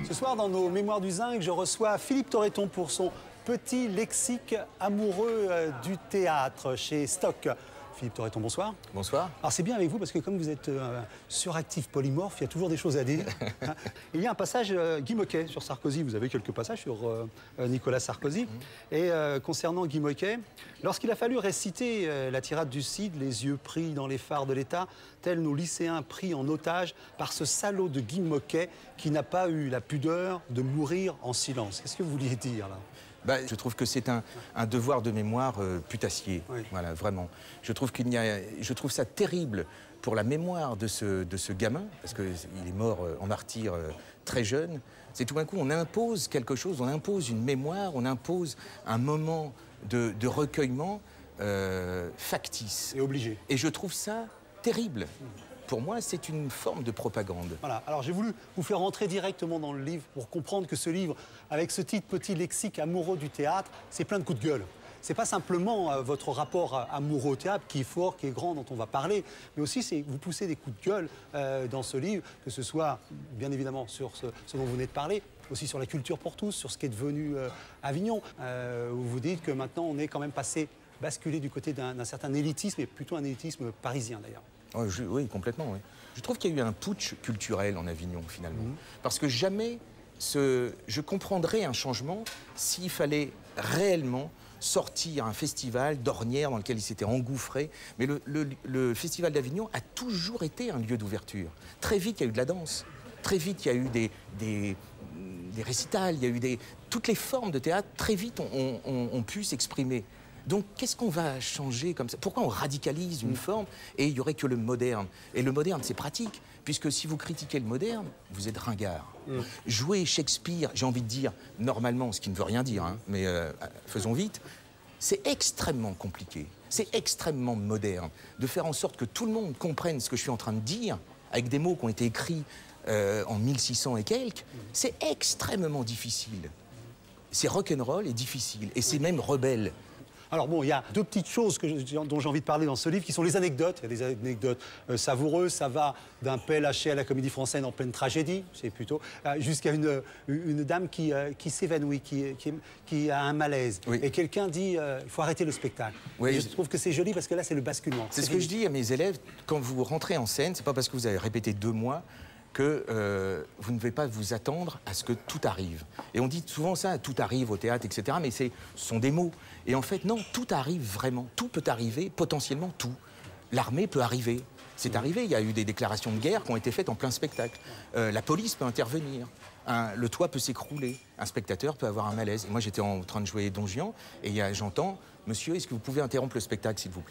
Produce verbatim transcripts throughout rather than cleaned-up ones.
Ce soir, dans nos Mémoires du Zinc, je reçois Philippe Torreton pour son petit lexique amoureux du théâtre chez Stock. Philippe Torreton, bonsoir. Bonsoir. Alors c'est bien avec vous parce que comme vous êtes euh, suractif polymorphe, il y a toujours des choses à dire. Hein. Il y a un passage euh, Guy Môquet sur Sarkozy, vous avez quelques passages sur euh, Nicolas Sarkozy. Mmh. Et euh, concernant Guy Môquet, lorsqu'il a fallu réciter euh, la tirade du Cid, les yeux pris dans les phares de l'État, tels nos lycéens pris en otage par ce salaud de Guy Môquet qui n'a pas eu la pudeur de mourir en silence. Qu'est-ce que vous vouliez dire là ? Bah, je trouve que c'est un, un devoir de mémoire euh, putassier, oui. Voilà, vraiment. Je trouve qu'il n'y a, je trouve ça terrible pour la mémoire de ce, de ce gamin, parce qu'il est mort euh, en martyr euh, très jeune. C'est tout d'un coup, on impose quelque chose, on impose une mémoire, on impose un moment de, de recueillement euh, factice. Et obligé. Et je trouve ça terrible. Pour moi, c'est une forme de propagande. Voilà. Alors, j'ai voulu vous faire rentrer directement dans le livre pour comprendre que ce livre, avec ce titre Petit lexique amoureux du théâtre, c'est plein de coups de gueule. C'est pas simplement euh, votre rapport euh, amoureux au théâtre qui est fort, qui est grand, dont on va parler, mais aussi c'est vous poussez des coups de gueule euh, dans ce livre, que ce soit bien évidemment sur ce, ce dont vous venez de parler, aussi sur la culture pour tous, sur ce qui est devenu euh, Avignon, euh, où vous dites que maintenant on est quand même passé, basculé du côté d'un certain élitisme, et plutôt un élitisme parisien d'ailleurs. Oh, je, oui, complètement. Oui. Je trouve qu'il y a eu un putsch culturel en Avignon, finalement. Mmh. Parce que jamais ce, je comprendrais un changement s'il fallait réellement sortir un festival d'ornières dans lequel il s'était engouffré. Mais le, le, le Festival d'Avignon a toujours été un lieu d'ouverture. Très vite, il y a eu de la danse. Très vite, il y a eu des, des, des récitals, il y a eu des... Toutes les formes de théâtre, très vite, ont on, on, on pu s'exprimer. Donc, qu'est-ce qu'on va changer comme ça? Pourquoi on radicalise une mmh. forme et il n'y aurait que le moderne? Et le moderne, c'est pratique, puisque si vous critiquez le moderne, vous êtes ringard. Mmh. Jouer Shakespeare, j'ai envie de dire, normalement, ce qui ne veut rien dire, hein, mais euh, faisons vite, c'est extrêmement compliqué, c'est extrêmement moderne, de faire en sorte que tout le monde comprenne ce que je suis en train de dire, avec des mots qui ont été écrits euh, en mille six cents et quelques, mmh. c'est extrêmement difficile. C'est rock'n'roll et difficile, et c'est même rebelle. Alors bon, il y a deux petites choses que je, dont j'ai envie de parler dans ce livre, qui sont les anecdotes. Il y a des anecdotes euh, savoureuses, ça va d'un P L H à la Comédie Française en pleine tragédie, c'est plutôt, euh, jusqu'à une, une dame qui, euh, qui s'évanouit, qui, qui, qui a un malaise. Oui. Et quelqu'un dit, il euh, faut arrêter le spectacle. Oui, je, je trouve que c'est joli parce que là, c'est le basculement. C'est ce que je dis à mes élèves, quand vous rentrez en scène, c'est pas parce que vous avez répété deux mois que euh, vous ne devez pas vous attendre à ce que tout arrive. Et on dit souvent ça, tout arrive au théâtre, et cetera, mais ce sont des mots. Et en fait, non, tout arrive vraiment. Tout peut arriver, potentiellement tout. L'armée peut arriver. C'est arrivé, il y a eu des déclarations de guerre qui ont été faites en plein spectacle. Euh, la police peut intervenir. Un, le toit peut s'écrouler. Un spectateur peut avoir un malaise. Et moi, j'étais en train de jouer Don Juan, et j'entends « Monsieur, est-ce que vous pouvez interrompre le spectacle, s'il vous plaît ?»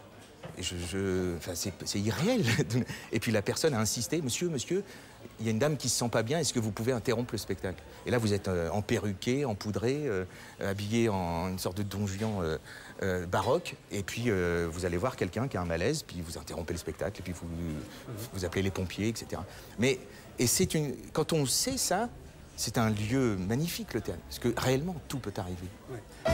Et je, je, enfin, c'est irréel. Et puis la personne a insisté, monsieur, monsieur, il y a une dame qui se sent pas bien, est-ce que vous pouvez interrompre le spectacle? Et là, vous êtes euh, emperruqué, empoudré, euh, habillé en une sorte de Don Juan euh, euh, baroque, et puis euh, vous allez voir quelqu'un qui a un malaise, puis vous interrompez le spectacle, et puis vous, vous appelez les pompiers, et cetera. Mais et c'est une, quand on sait ça, c'est un lieu magnifique, le théâtre, parce que réellement, tout peut arriver. Ouais.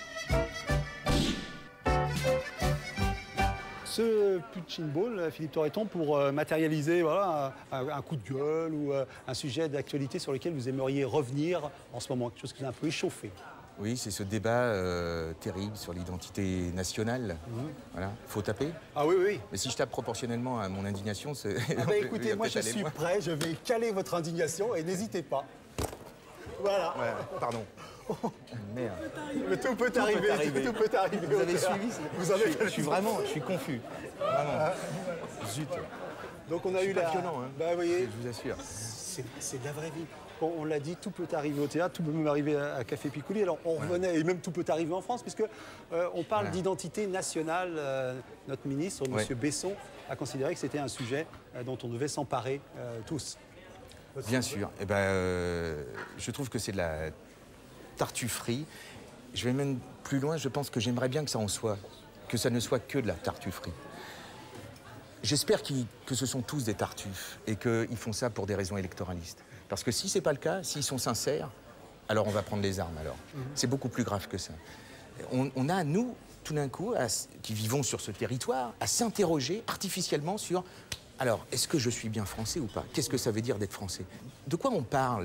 Ce punching ball, Philippe Torreton, pour euh, matérialiser voilà, un, un coup de gueule ou euh, un sujet d'actualité sur lequel vous aimeriez revenir en ce moment, quelque chose qui vous a un peu échauffé. Oui, c'est ce débat euh, terrible sur l'identité nationale. Mmh. Voilà, faut taper. Ah oui, oui. Mais si je tape proportionnellement à mon indignation, c'est... Ah bah écoutez, moi je suis loin. prêt, je vais caler votre indignation et n'hésitez pas. Voilà. Ouais, pardon. Oh, merde. Mais tout peut arriver, tout peut arriver. Vous avez suivi vous avez je, je suis vraiment, je suis confus. Vraiment. Ah. Zut. Donc on a eu la... passionnant, hein. Bah, vous voyez, je vous assure. C'est de la vraie vie. On, on l'a dit, tout peut arriver au théâtre, tout peut même arriver à, à Café Piccoli. Alors on ouais. revenait, et même tout peut arriver en France, puisque euh, on parle voilà. d'identité nationale. Euh, notre ministre, ouais. M. Besson, a considéré que c'était un sujet euh, dont on devait s'emparer euh, tous. Bien sûr. Eh ben, euh, je trouve que c'est de la tartufferie. Je vais même plus loin, je pense que j'aimerais bien que ça en soit, que ça ne soit que de la tartufferie. J'espère qu'ils, que ce sont tous des tartuffes et qu'ils font ça pour des raisons électoralistes. Parce que si ce n'est pas le cas, s'ils sont sincères, alors on va prendre les armes alors. Mm-hmm. C'est beaucoup plus grave que ça. On, on a, nous, tout d'un coup, à, qui vivons sur ce territoire, à s'interroger artificiellement sur alors, est-ce que je suis bien français ou pas? Qu'est-ce que ça veut dire d'être français? De quoi on parle?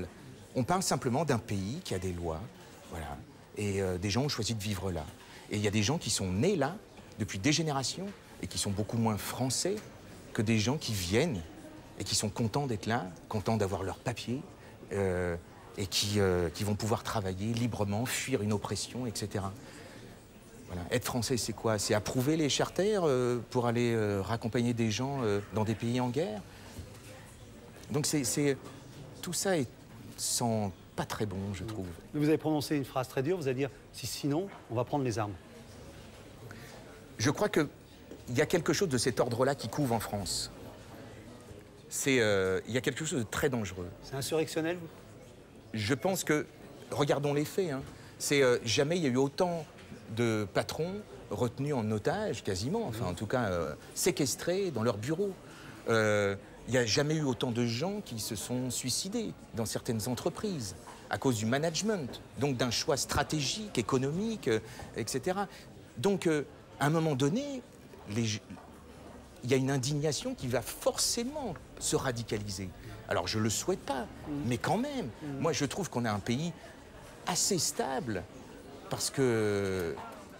On parle simplement d'un pays qui a des lois, voilà, et euh, des gens ont choisi de vivre là. Et il y a des gens qui sont nés là depuis des générations et qui sont beaucoup moins français que des gens qui viennent et qui sont contents d'être là, contents d'avoir leurs papiers euh, et qui, euh, qui vont pouvoir travailler librement, fuir une oppression, et cetera. Voilà. Être français, c'est quoi? C'est approuver les charters euh, pour aller euh, raccompagner des gens euh, dans des pays en guerre. Donc c'est, tout ça est sans pas très bon, je trouve. Vous avez prononcé une phrase très dure, vous allez dire si sinon, on va prendre les armes. Je crois qu'il y a quelque chose de cet ordre-là qui couve en France. C'est, euh, il y a quelque chose de très dangereux. C'est insurrectionnel, vous? Je pense que, regardons les faits, hein, c'est euh, jamais il y a eu autant de patrons retenus en otage, quasiment, enfin en tout cas euh, séquestrés dans leur bureau. Euh, il n'y a jamais eu autant de gens qui se sont suicidés dans certaines entreprises à cause du management, donc d'un choix stratégique, économique, euh, et cetera. Donc, euh, à un moment donné, les... il y a une indignation qui va forcément se radicaliser. Alors, je ne le souhaite pas, mmh. mais quand même, mmh. moi, je trouve qu'on a un pays assez stable, parce que,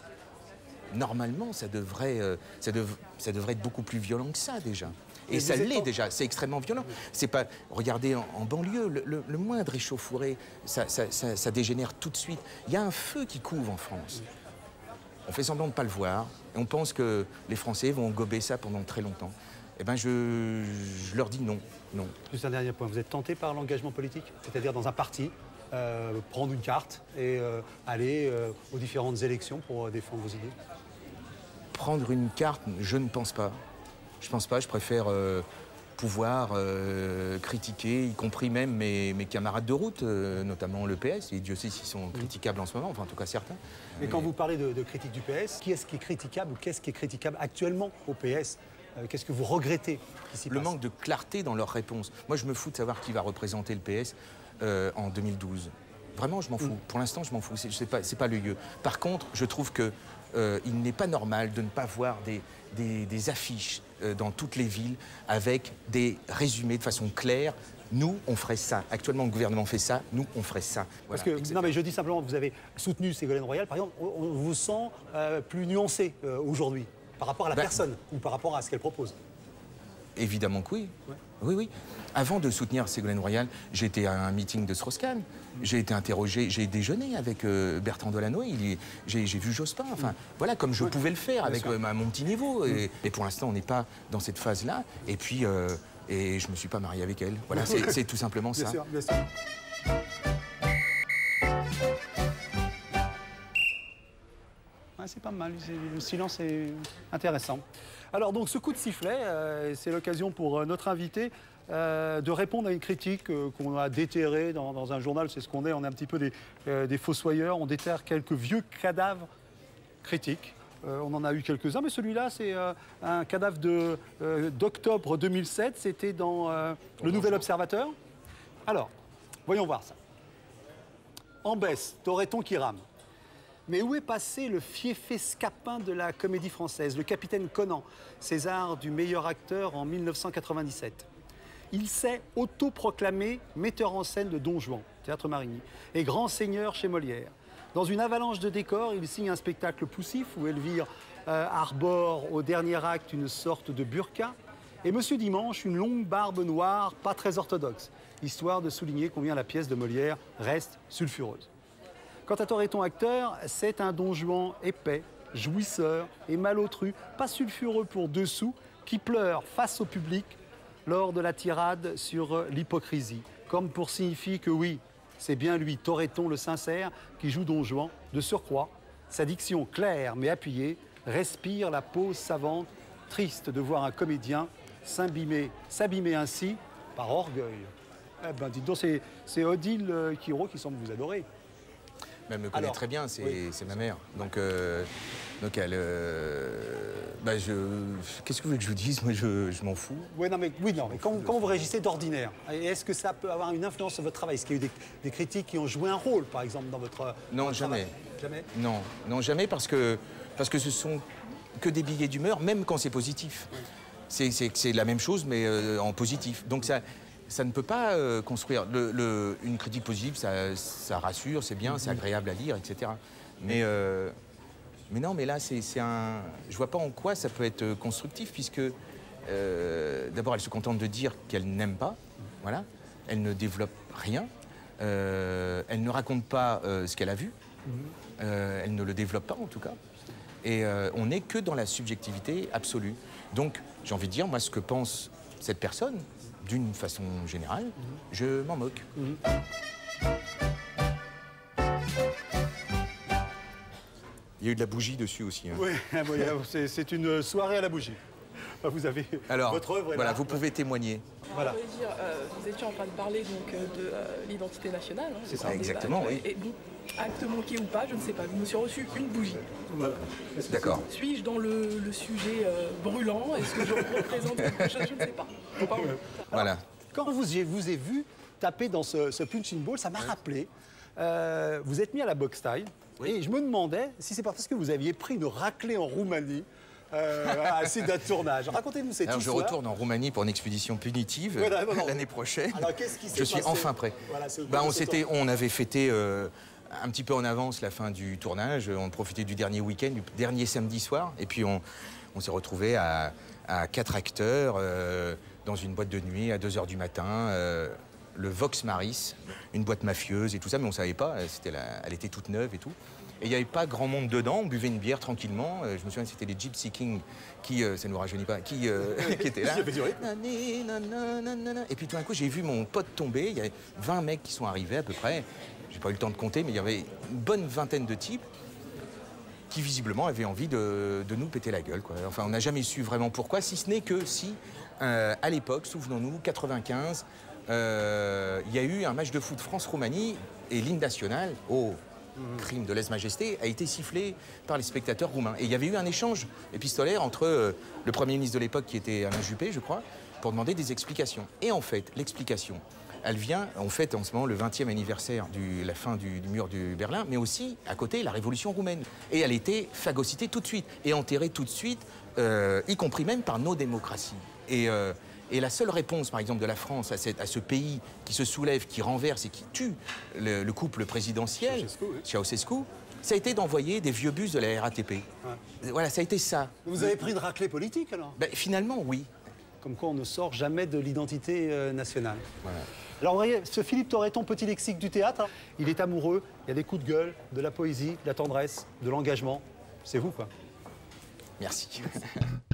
normalement, ça devrait, euh, ça, dev... ça devrait être beaucoup plus violent que ça, déjà. Et, Et ça l'est en... déjà, c'est extrêmement violent. C'est pas, regardez, en, en banlieue, le, le, le moindre échauffourée, ça, ça, ça, ça dégénère tout de suite. Il y a un feu qui couve en France. On fait semblant de ne pas le voir, et on pense que les Français vont gober ça pendant très longtemps. Eh bien, je, je leur dis non, non. Juste un dernier point, vous êtes tenté par l'engagement politique? C'est-à-dire dans un parti, euh, prendre une carte et euh, aller euh, aux différentes élections pour euh, défendre vos idées? Prendre une carte, je ne pense pas. Je pense pas, je préfère euh, pouvoir euh, critiquer, y compris même mes, mes camarades de route, euh, notamment le P S, et Dieu sait s'ils sont critiquables en ce moment, enfin en tout cas certains. Mais, Mais... quand vous parlez de, de critique du P S, qui est-ce qui est critiquable ou qu'est-ce qui est critiquable actuellement au P S? euh, Qu'est-ce que vous regrettez qui Le passe? Manque de clarté dans leurs réponses. Moi je me fous de savoir qui va représenter le P S euh, en deux mille douze. Vraiment, je m'en fous. Mm. Pour l'instant, je m'en fous. C'est pas, c'est pas le lieu. Par contre, je trouve que euh, il n'est pas normal de ne pas voir des, des, des affiches euh, dans toutes les villes avec des résumés de façon claire. Nous, on ferait ça. Actuellement, le gouvernement fait ça. Nous, on ferait ça. Voilà, Parce que, non, mais je dis simplement, vous avez soutenu Ségolène Royal. Par exemple, on, on vous sent euh, plus nuancé euh, aujourd'hui par rapport à la bah, personne ou par rapport à ce qu'elle propose. Évidemment que oui. Ouais. Oui, oui. Avant de soutenir Ségolène Royal, j'ai été à un meeting de Strauss-Kahn. J'ai été interrogé, j'ai déjeuné avec euh, Bertrand Delanoë, j'ai vu Jospin. Enfin, mmh. voilà, comme je ouais. pouvais le faire avec euh, à mon petit niveau. Mmh. Et, et pour l'instant, on n'est pas dans cette phase-là. Et puis, euh, et je ne me suis pas marié avec elle. Voilà, c'est tout simplement bien ça. Sûr, bien sûr. Ouais, c'est pas mal, le silence est intéressant. Alors donc ce coup de sifflet, euh, c'est l'occasion pour euh, notre invité euh, de répondre à une critique euh, qu'on a déterrée dans, dans un journal, c'est ce qu'on est, on est un petit peu des, euh, des fossoyeurs, on déterre quelques vieux cadavres critiques. Euh, on en a eu quelques-uns, mais celui-là, c'est euh, un cadavre d'octobre euh, deux mille sept, c'était dans euh, le Nouvel Observateur. Alors, voyons voir ça. En baisse, Toretton qui rame. Mais où est passé le fiefé scapin de la comédie française, le capitaine Conan, César du meilleur acteur en mille neuf cent quatre-vingt-dix-sept? Il s'est autoproclamé metteur en scène de Don Juan, Théâtre Marigny, et grand seigneur chez Molière. Dans une avalanche de décors, il signe un spectacle poussif où Elvire euh, arbore au dernier acte une sorte de burqa, et Monsieur Dimanche une longue barbe noire, pas très orthodoxe, histoire de souligner combien la pièce de Molière reste sulfureuse. Quant à Toretton acteur, c'est un Don Juan épais, jouisseur et malotru, pas sulfureux pour deux sous, qui pleure face au public lors de la tirade sur l'hypocrisie, comme pour signifier que oui, c'est bien lui, Toretton le sincère, qui joue Don Juan. De surcroît, sa diction claire mais appuyée respire la pose savante, triste de voir un comédien s'abîmer ainsi par orgueil. Eh ben, dites donc, c'est Odile Quiro qui semble vous adorer. Elle me connaît Alors, très bien, c'est oui. ma mère. Donc, euh, donc elle... Euh, bah je... Qu'est-ce que vous voulez que je vous dise? Moi, je, je m'en fous. Ouais, non, mais, oui, non, mais quand, quand vous réagissez d'ordinaire, est-ce que ça peut avoir une influence sur votre travail? Est-ce qu'il y a eu des, des critiques qui ont joué un rôle, par exemple, dans votre Non, votre jamais. Travail? Jamais. Non, non, jamais, parce que, parce que ce sont que des billets d'humeur, même quand c'est positif. Oui. C'est la même chose, mais euh, en positif. Donc ça... ça ne peut pas euh, construire. Le, le, une critique positive, ça, ça rassure, c'est bien, c'est agréable à lire, et cetera. Mais, euh, mais non, mais là, c'est un... Je vois pas en quoi ça peut être constructif, puisque euh, d'abord, elle se contente de dire qu'elle n'aime pas, voilà. Elle ne développe rien, euh, elle ne raconte pas euh, ce qu'elle a vu, euh, elle ne le développe pas en tout cas. Et euh, on n'est que dans la subjectivité absolue. Donc, j'ai envie de dire, moi, ce que pense cette personne, d'une façon générale, mmh. je m'en moque. Mmh. Il y a eu de la bougie dessus aussi. Hein. Oui, c'est une soirée à la bougie. Vous avez Alors, votre œuvre. Voilà, là. vous pouvez témoigner. Voilà. Alors, je veux dire, euh, nous étions en train de parler donc, de euh, l'identité nationale. Hein, c'est ça, exactement, oui. Et donc, acte manqué ou pas, je ne sais pas. Je me suis reçu une bougie. Voilà. D'accord. Suis-je dans le, le sujet euh, brûlant? Est-ce que je représente quelque chose? Je ne sais pas. pas Alors, voilà. Quand vous, je vous ai vu taper dans ce, ce punching ball, ça m'a rappelé. Euh, vous êtes mis à la boxe taille. Oui. Et je me demandais si c'est parce que vous aviez pris une raclée en Roumanie. Euh, à assez d'un tournage. Racontez-nous cette Alors, histoire. Je retourne en Roumanie pour une expédition punitive ouais, l'année prochaine. Alors, qu'est-ce qui s'est Je suis passé? enfin prêt. Voilà, bah, on, on avait fêté euh, un petit peu en avance la fin du tournage. On profitait du dernier week-end, du dernier samedi soir. Et puis on, on s'est retrouvés à, à quatre acteurs euh, dans une boîte de nuit à deux heures du matin. Euh, le Vox Maris, une boîte mafieuse et tout ça, mais on ne savait pas. La, elle était toute neuve et tout. Et il n'y avait pas grand monde dedans, on buvait une bière tranquillement. Euh, je me souviens que c'était les Gypsy Kings qui, euh, ça ne nous rajeunit pas, qui, euh, qui étaient là. Et puis tout d'un coup, j'ai vu mon pote tomber. Il y avait vingt mecs qui sont arrivés à peu près. J'ai pas eu le temps de compter, mais il y avait une bonne vingtaine de types qui visiblement avaient envie de, de nous péter la gueule, quoi. Enfin, on n'a jamais su vraiment pourquoi, si ce n'est que si, euh, à l'époque, souvenons-nous, quatre-vingt-quinze, euh, il y a eu un match de foot France-Roumanie et l'hymne national, oh, crime de lèse-majesté, a été sifflé par les spectateurs roumains. Et il y avait eu un échange épistolaire entre euh, le Premier ministre de l'époque, qui était Alain Juppé, je crois, pour demander des explications. Et en fait, l'explication, elle vient, on fête en ce moment le vingtième anniversaire de la fin du, du mur de Berlin, mais aussi, à côté, la révolution roumaine. Et elle a été phagocytée tout de suite, et enterrée tout de suite, euh, y compris même par nos démocraties. Et... Euh, Et la seule réponse, par exemple, de la France à, cette, à ce pays qui se soulève, qui renverse et qui tue le, le couple présidentiel, Ceausescu, oui. ça a été d'envoyer des vieux bus de la R A T P. Ouais. Voilà, ça a été ça. Vous avez pris une raclée politique, alors? Ben, finalement, oui. Comme quoi, on ne sort jamais de l'identité euh, nationale. Voilà. Alors, vous voyez, ce Philippe Torreton, petit lexique du théâtre, hein, il est amoureux, il y a des coups de gueule, de la poésie, de la tendresse, de l'engagement. C'est vous, quoi. Merci.